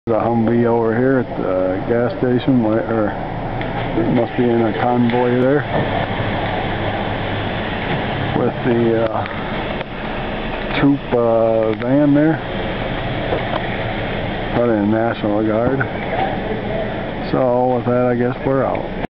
The humvee over here at the gas station, or it must be in a convoy there with the troop van there, probably the National Guard. So with that, I guess we're out.